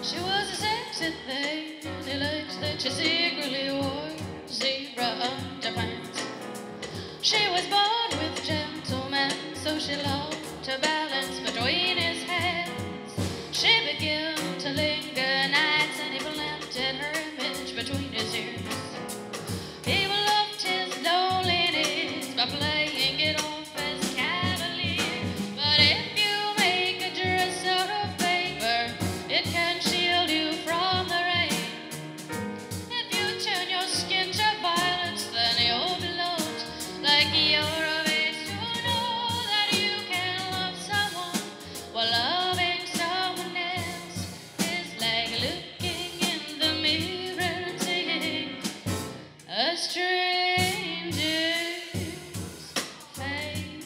She was a sexy thing, the legs that she secretly wore zebra underpants. She was born with gentlemen, so she loved to balance between his hands. She began to linger nights, and he planted her image between his ears. He loved his loneliness by playing it off as cavalier. But if you make a dress out of paper, it can shield you from the rain. If you turn your skin to violence, then you'll be loved like you're of age to know that you can love someone while loving someone else. It's like looking in the mirror and seeing a stranger's face.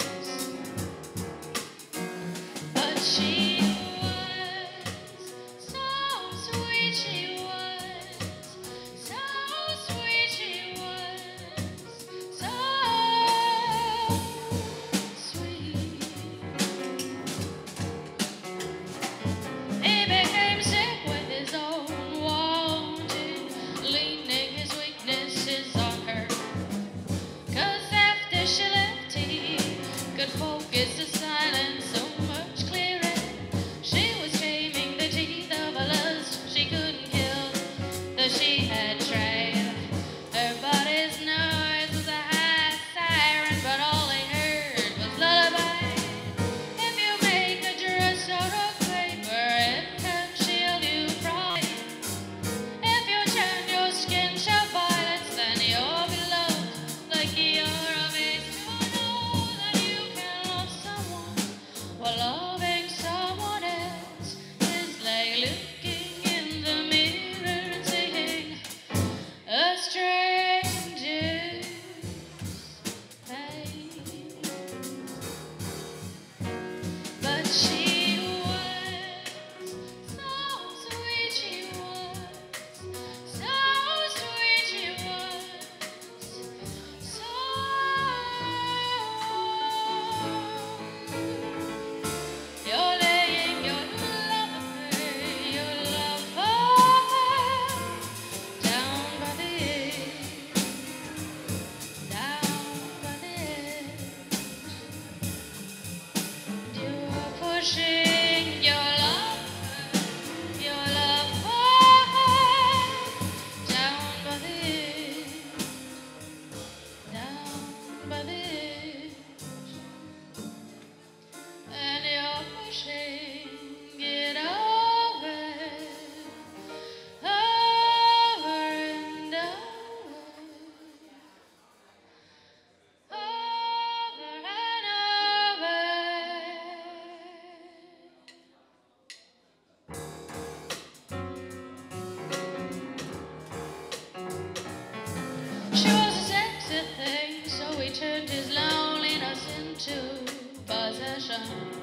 But she was so sweet, she was so sweet, she was so sweet. He became sick with his own wanting, leaning his weaknesses on her. 'Cause after she left, he could focus his silence so much clearer. She was taming the teeth of a lust she couldn't kill, though she had tried. Her body's noise was a high siren, but all they heard was lullaby. If you make a dress out of paper, it can shield you from it. If you turn your skin to violence, then you'll be loved like you're of age to know that you can love someone while loving someone else. It's like looking in the mirror and seeing a stranger's face. But she was so sweet, she was so sweet, she was so. You're laying your love for her, your love for her, down by the edge, down by the edge. You're pushing your love for her, down by the edge, down by the edge. And you're pushing it over, over and over, over and over. She was a sexy thing, so he turned his loneliness into possession.